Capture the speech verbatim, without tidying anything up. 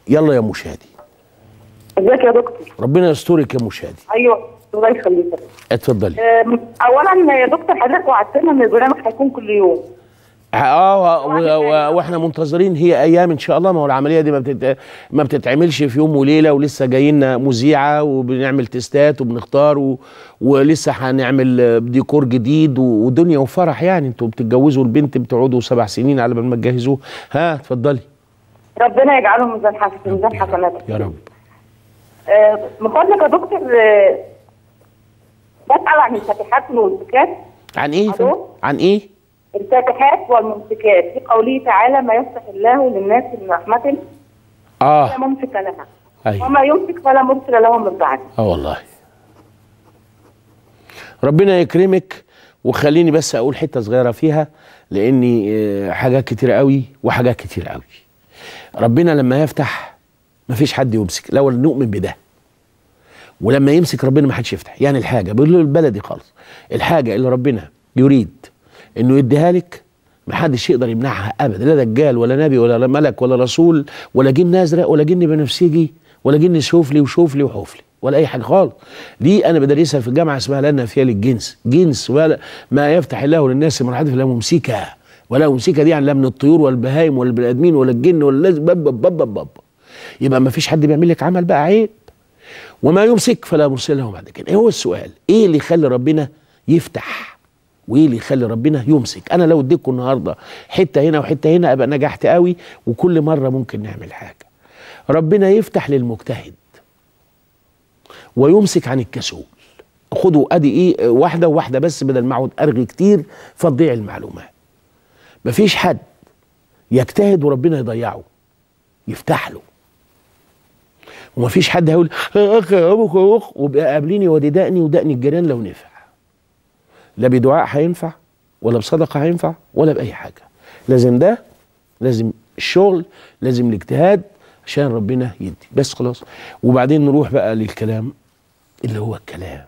يلا يا ام شادي. ازيك يا دكتور؟ ربنا يسترك يا ام شادي. ايوه الله يخليك. اتفضلي. اولا يا دكتور حضرتك وعدتنا ان البرنامج هيكون كل يوم. اه واحنا منتظرين، هي ايام ان شاء الله. ما هو العمليه دي ما بتت... ما بتتعملش في يوم وليله، ولسه جاي لنا مذيعه وبنعمل تيستات وبنختار و... ولسه هنعمل ديكور جديد و... ودنيا وفرح. يعني انتوا بتتجوزوا البنت بتقعدوا سبع سنين على ما تجهزوه. ها اتفضلي. ربنا يجعله ميزان حسن ميزان حسناتك يا رب. آه من فضلك يا دكتور، آه بسأل عن الفاتحات والممسكات. عن ايه؟ عن ايه؟ الفاتحات والممسكات في قوله تعالى: ما يفتح الله للناس من رحمة اه فلا ممسك لها. أيوة. وما يمسك فلا مرسل له من بعده. اه والله. ربنا يكرمك. وخليني بس اقول حته صغيره فيها، لاني حاجات كتيره قوي وحاجات كتيره قوي. ربنا لما يفتح مفيش حد يمسك، لو نؤمن بده. ولما يمسك ربنا ما حدش يفتح. يعني الحاجه بيقولوا البلدي خالص، الحاجه اللي ربنا يريد انه يديها لك محدش يقدر يمنعها ابدا، لا دجال ولا نبي ولا ملك ولا رسول ولا جن ازرق ولا جن بنفسجي ولا جن شوفلي وشوفلي وحوفلي ولا اي حاجه خالص. دي انا بدرسها في الجامعه، اسمها لا نافيه للجنس. جنس ولا ما يفتح الله للناس من رحمته فلا ممسكه، ولا ممسكه دي يعني لا من الطيور ولا البهايم ولا البني ادمين ولا الجن ولا لازم بب بب بب بب. يبقى ما فيش حد بيعمل لك عمل بقى، عيب. وما يمسك فلا مرسل له بعد كده. ايه هو السؤال؟ ايه اللي يخلي ربنا يفتح وايه اللي يخلي ربنا يمسك؟ انا لو اديتكم النهارده حته هنا وحته هنا ابقى نجحت قوي، وكل مره ممكن نعمل حاجه. ربنا يفتح للمجتهد ويمسك عن الكسول. خدوا ادي ايه، واحده وواحده بس بدل ما اقعد ارغي كتير فتضيع المعلومات. مفيش حد يجتهد وربنا يضيعه، يفتح له. ومفيش حد هيقول اخ يا ابوك يا اخ وبقى قابليني ودي دقني ودقني الجيران لو نفع. لا بدعاء هينفع ولا بصدقه هينفع ولا باي حاجه. لازم ده، لازم الشغل، لازم الاجتهاد عشان ربنا يدي. بس خلاص. وبعدين نروح بقى للكلام اللي هو الكلام